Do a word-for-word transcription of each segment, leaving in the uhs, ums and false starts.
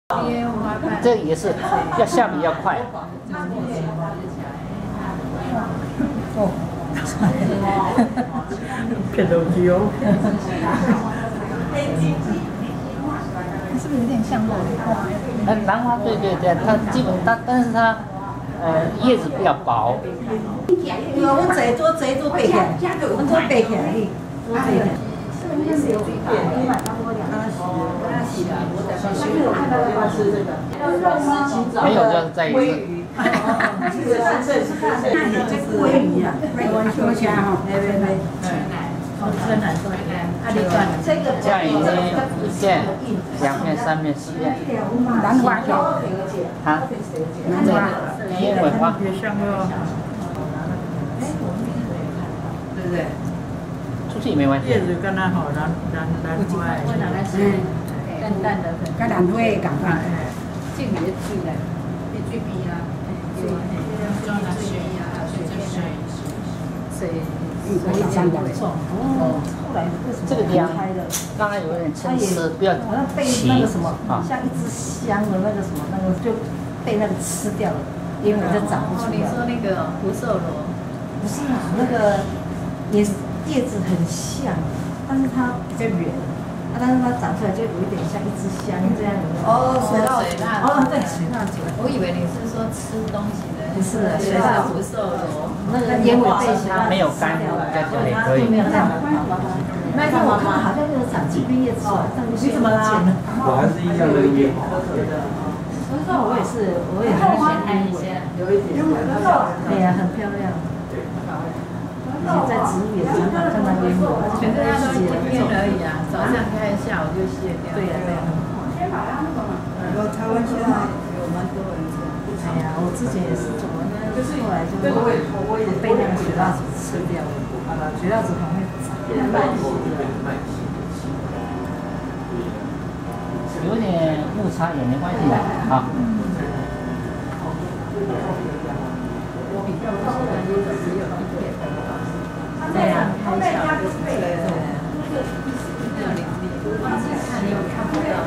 这也是要下笔要快。 哦，骗手机哦。是不是有点像兰花？ 呃，兰花对对对，它基本它，但是它呃叶子比较薄。 有我坐做坐做背起来，我做背起来哩，做背起来。 没有就是在于。 这鲑鱼啊，说起来哈，没没没，哦，真难说。啊，你转这个这样已经一片、两片、三片、四片。 兰花条。 啊？ 兰花。 鸢尾花。 也像个。 对不对？ 出去也没关系。 叶子跟它好，兰兰兰花。 嗯，淡淡的，跟兰花共款。这个也水嘞，你水边啊，水，装来水啊，水这边水，水可以这样的。哦，后来为什么这个姜开了？ 刚才有点参差，不要好像被那个什么，像一只香的那个什么，那个就被那个吃掉了，因为这长不出来。 你说那个福寿螺？ 不是啊，那个也是叶子很像，但是它比较圆。啊，但是它长出来就有一点像一支香这样的。哦， 水稻水稻。 哦，对，水稻酒。 我以为你是说吃东西的。 不是，水稻福寿螺。 那个烟尾背它没有干，干起来也可以。 没有这样的。那一天我看好像就是长几片叶子，但是你怎么啦？ 我还是一样的烟。 所以说我也是，我也很喜欢烟尾，有一点。对呀，很漂亮。以前在植物园常常看到烟尾， 可是它都一天而已啊，早上开，下午就卸掉。 对呀，对呀。 我台湾现在有蛮多人这样。 哎呀，我之前也是做，就是后来就被那个水稻子吃掉了，水稻子旁边有点误差也没关系的啊。 对呀，太小就是这个，没有灵力，看你有看不到。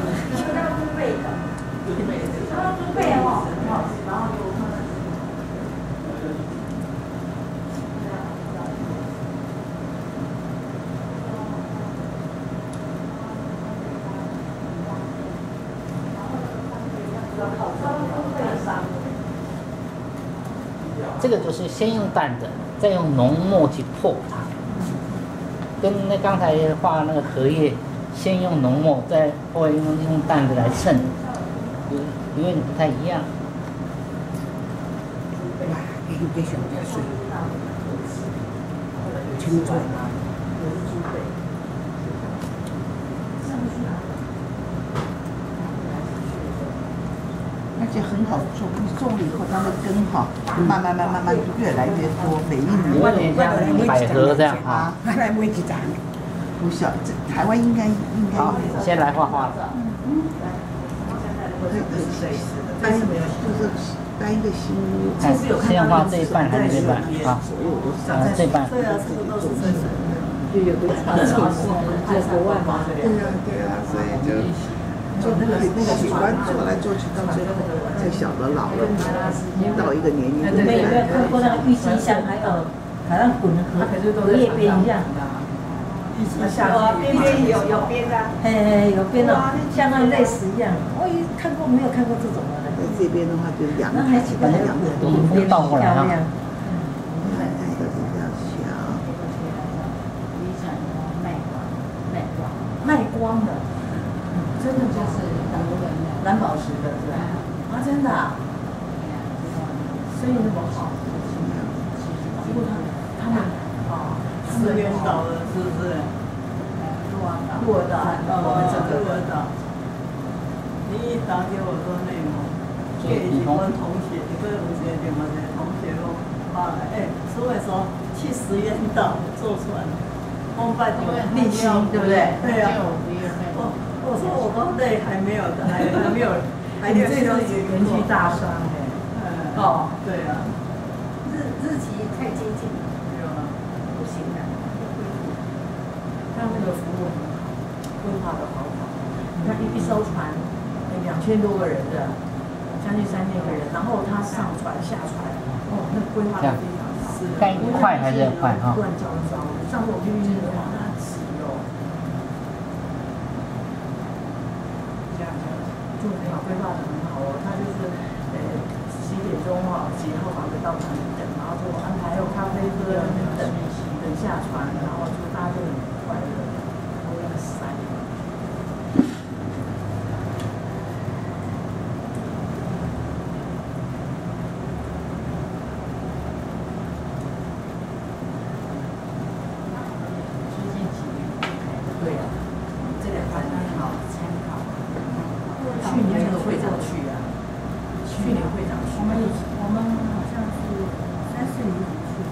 这个就是先用淡的，再用浓墨去破它，跟那刚才画那个荷叶，先用浓墨，再后来用用淡的来衬，有有点不太一样。 哇，你别想加水，清楚。而且很好种，你种了以后，它的根哈，慢慢慢慢慢越来越多，每一年。 有点像百合这样啊。 来每几张。不晓，这台湾应该应该。 好，先来画画。 嗯。单就是单一个心。 看，先画这一半还是这一半啊？呃，这半。 对啊，这个都是真的。就有个传承，在国外嘛。 对啊，对啊，所以就。就那个那个喜欢做来做去，到最后再小的老了，到一个年龄。 你们有没有看过那个郁金香？还有好像滚和荷叶边一样。 有边边有有边的。 嘿嘿，有边的，像那类似一样。我也看过，没有看过这种的。 在这边的话就是两， 那还几个还有东风倒过来啊。 奶奶的比较小。 理想卖光，卖光，卖光的。真的就是蓝宝石的，是吧？啊，真的、啊，生意那么好，结果他他们啊， 四边倒了，是不是？ 鹿儿岛， 鹿儿岛， 我们这个鹿儿岛。你一打给我说内蒙，给一个同学，一个同学，什么的同学说发来，哎，所以说去实验岛做出来，我拜托立新，对不对？对呀。我说我都累，还没有的，还还没有，还没有这个园区大商哎。哦，对啊。 日日期太接近了， 对啊， 不行的。他那个服务规划的好好，他一一艘船，每两千多个人的，将近三千个人，然后他上船下船，哦，那规划的非常好。 该快还是要快哈？ 乱糟糟，上次我去日本好难吃哦。这样这样，就很好，规划的很好哦。他就是呃十一点钟哈，几号房子到哪里等，然后就安排还有咖啡喝等等下船，然后就大家就很快乐。哇塞！对呀，这两个很好参考。去年那个会长去啊，去年会长去。 我们我们好像是三四年前去。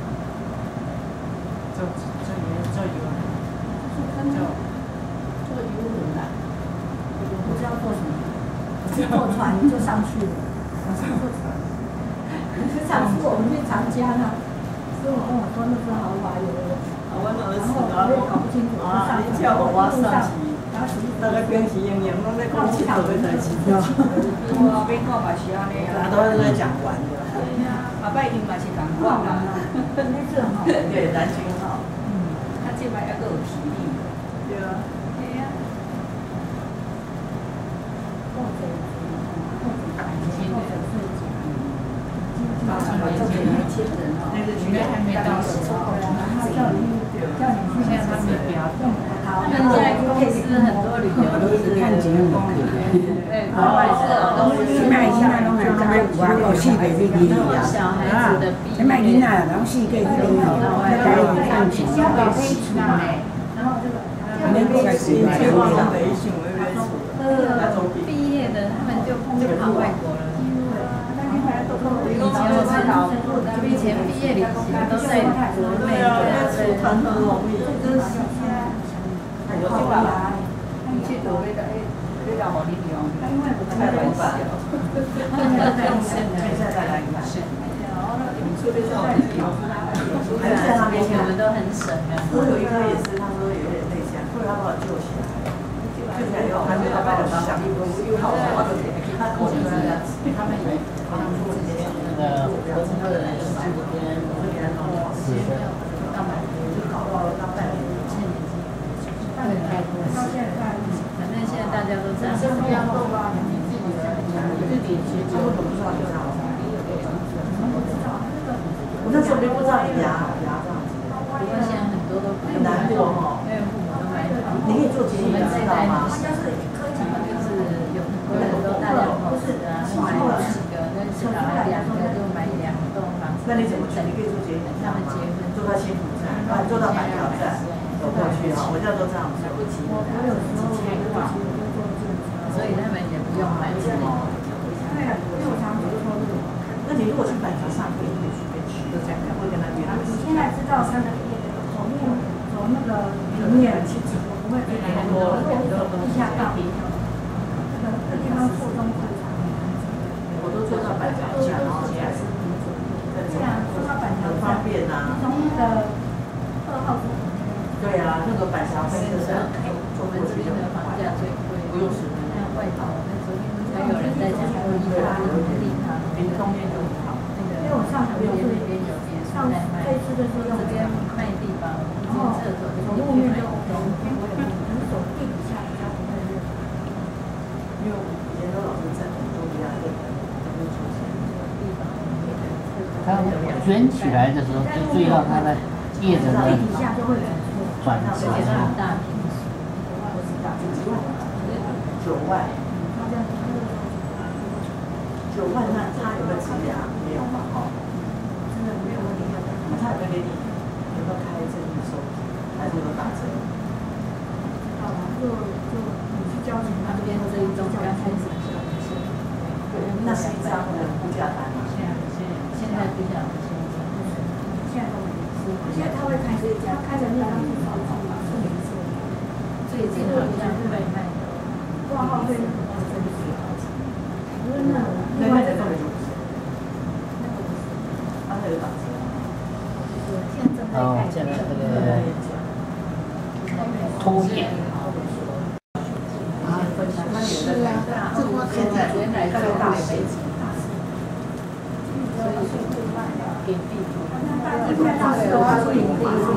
这这里这有人， 就坐游轮啦，不知道坐什么，坐船就上去了，坐船。上次我们去长江啊，师傅跟我说那是豪华游轮， 我那儿然是后我也搞不清楚，就上去，然后一路上，然后大概平时营营拢在讲七头的代志。 我边讲嘛是安尼大家啊， 都是在讲玩的。 后摆因嘛是同款啊， 那是很好。 对，南京好。 他即摆还阁有体力。 对啊。 对啊。 或者或者感情，或者是讲， 高兴的这年轻人哦，应该还没到时候。 他叫你叫你去现在他们不要动。 好， 他们现在公司很多旅游都是看节目，对，国外是都是卖现在拢系在外国四个去旅游啊， 小孩子的毕你卖囡仔，然后四个去旅游，在看钱。 小宝贝出来，然后这个， 你不该是来希望的。 没想要要出。 呃，毕业的他们就就跑外国了。以前我知道，以前毕业旅行都在国内， 出团很容易。 我去吧，去国内的，哎，那个好理由，开玩笑。 现在再来一次。 还是在那边，我们都很省啊。 我有一颗也是，他说有点内向，后来他把我救起来，救起来以后还没有把我想，好，我就给他，我就这样子，他们也好像做这些那个和那个人是这边我就给他弄好， 是的， 到半年就搞到到半年， 半年到现在， 反正现在大家都这样。 不要动啊，你自己的， 你自己其实我怎么知道你这样？我那时候都不知道你牙牙这样子， 不过现在很多都很难过哈。 因为父母都买好。 你可以做节目，你知道吗？ 就是就是有很多人都大量投资啊，买了几个，那小孩两个就买两栋房子。 那你怎么去？你可以做节目， 他们结婚做到幸福站，啊，做到板桥站，走过去哈，我叫做这样子。 我我有时候所以他们也不用买车。 因为因为我常常说这种， 那你如果去板桥上课，你可以随便去，就这样，会跟他约。 你现在知道他的走路走那个平面，我不会给他多，如果你走地下道，这个这地方错综复杂。 我都坐到板桥下，然后接下来是这样坐到板桥很方便呐。 从那个二号出。 对啊，那个板桥飞车站坐我们过去就这边的很快， 房价最贵， 不用十分钟。 像外头，那昨天才有人在讲说意大利的地方， 屏东面就很好。 那个因为我上学那有边那边有别墅上在卖， 这次就是用这边卖地方， 然后厕所走就路面就 OK，你走地底下比较不会热。 因为以前都老是站很多比较热的，都没出现。 它卷起来的时候，就注意到它的叶子的地底下就会有转而且折。 很大平数。 九万，九万，那他有没有质押？没有嘛，哈。 真的没有问题。 那他有没有给你有没有开证据收？还是有打折？ 好吧，就就你去交钱那那边这一栋刚开始就对，那是一张的估价单嘛。 现在现在现在比较现在。 现在都没有。现在他会开，他开的那张是少少吧，是零色。 最近好像会卖的。 挂号费是多少？真是好几。因为那另外的根本就不是， 那个不是， 他那有打折。 现在正在哦开， 现在这个拖延。 是啊，这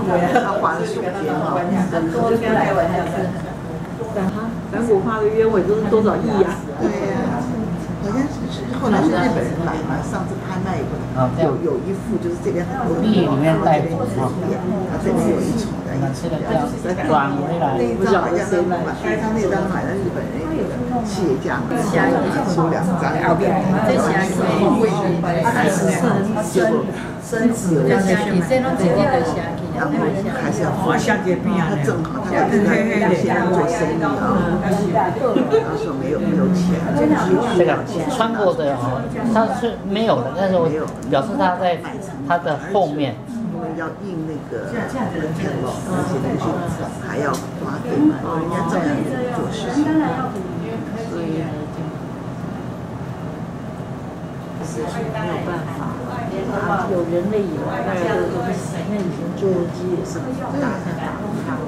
对，他花了时间哈，很多跟他开玩笑是。 反骨花的鸢尾都是多少亿啊？ 对呀，好像是后来是日本人买嘛，上次拍卖有有一幅就是这边很多币里面带种哈， 它这边有一重的， 这个叫转回来。 那张好像是买，那张那张买了日本人一个企业家买，出两张，然后这虾米后位是结果升值了， 这虾米这拢直接就虾米， 然后还是要付， 下结冰啊！ 他正好他跟他先生做生意啊，然后说没有没有钱， 这个穿过的哦，它是没有的，但是我表示它在它的后面。 因为要印那个片咯，而且那些还要花费嘛，人家正好做事情，所以没有办法。有人类以外，大家都是那以前做机也是很大的打卡。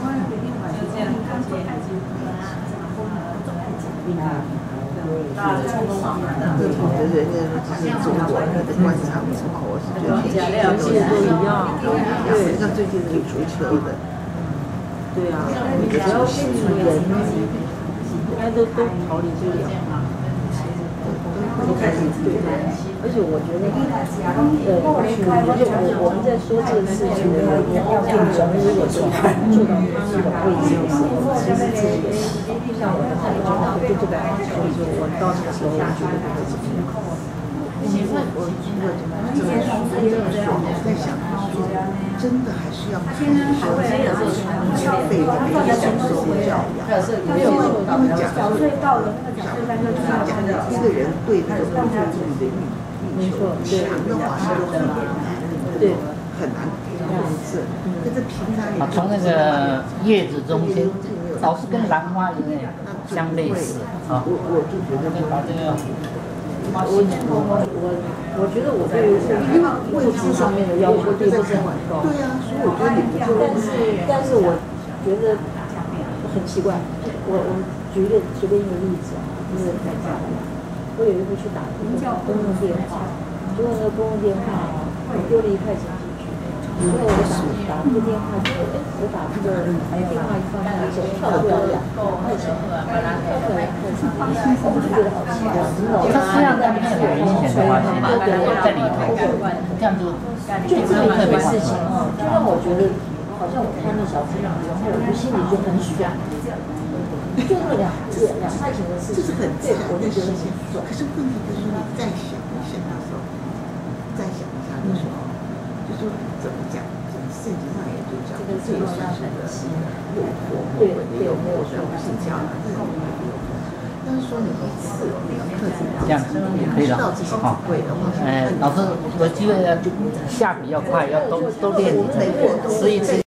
对，我觉得人家就是中国人的观察不错，我是觉得全世界都一样，都一样。对，像最近这个足球的，对啊，只要是人，应该都都逃离不了。都开始对待，而且我觉得，呃，就我我们在说这个事情的人，要人如果做到做到他那个位置的时候，其实自己也像我的话，我觉得对这个，所以说我到那个时候，我绝对不会怎么样。我我我这么说，这么说，我在想说，真的还是要看说免费的那个享受教育，没有他们讲说，讲一个人对那个工作力的欲欲求强的话，是很难，对，很难控制。可是平常啊，从那个叶子中间，老是跟兰花有点相类似啊。 我我就觉得把这个。 我我我我觉得我对因为位置上面的要求并不是很高，对呀，所以我觉得你不就但是但是我觉得很奇怪，我我举一个随便一个例子啊，就是在家里，我有一回去打公公共电话，结果那个公共电话啊，我丢了一块钱进去，然后我打打这个电话，结果哎，我把这个电话一放下手跳过来两块钱，跳过来两块钱，我就觉得好奇怪， 它实际上在没有明显的关系嘛，在里头，这样就就这么一个事情哦，就让我觉得好像我看了小朋友，然后我心里就很爽，就那两两块钱的事情，对，我就觉得很爽。可是问题就是你再想一想的时候，再想一下的时候，就说怎么讲，从圣经上也就讲，这个是有是的诱惑，对对，有没有说是这样的？但是说你一次你要克制这样也可以了。好，呃，老师有机会要下笔要快，要多多练几次，吃一次。